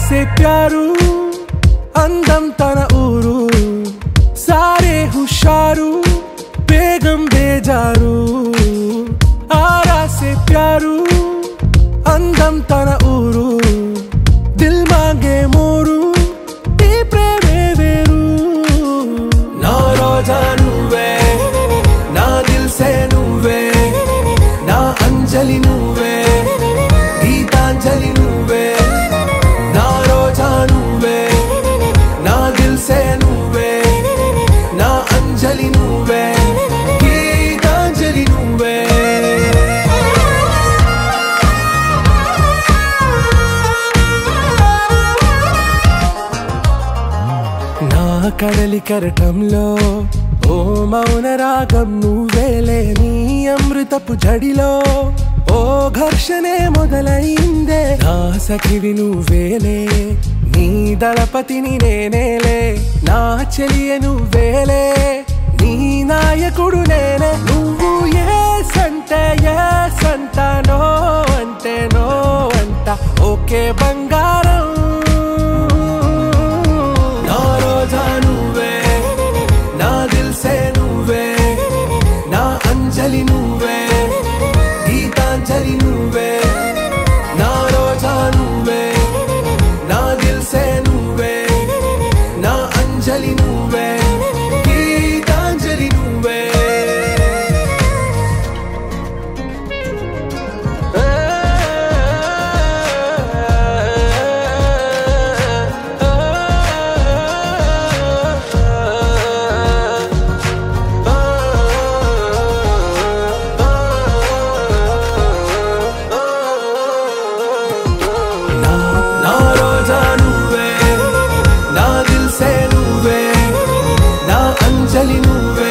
से प्यारू అందం తన ఊరు सारे हुशारू बेगम बेजारू आरा से प्यारू అందం తన ఊరు दिल मांगे मोरू ఈ ప్రేమే వేరు నా రోజా నువ్వే నా దిల్ సే నువ్వే నా అంజలి నువ్వే గీతాంజలి నువ్వే నా రోజా నువ్వే నా దిల్ సే నువ్వే నా అంజలి నువ్వే గీతాంజలి నువ్వే నా కడలి కరటంలో ఓ మౌన రాగం నువ్వేలే నీ అమృతపు జడిలో ఓ ఘర్షణే మొదలైందే నా సఖివి నువ్వేలే నీ దళపతిని నేనేలే నా చెలియ నువ్వేలే నీ నాయకుడు నేనే నువ్వు ఏ సంట నో అంటే నో అంట ఓకే బంగారం నా రోజా నువ్వే నా దిల్ సే నువ్వే నా అంజలి నువ్వే గీతాంజలి నువ్వే నా రోజా నువ్వే నా దిల్ సే నువ్వే నా అంజలి నువ్వే గీతాంజలి నువ్వే నా రోజా నువ్వే నా దిల్ సే నువ్వే నా అంజలి నువ్వే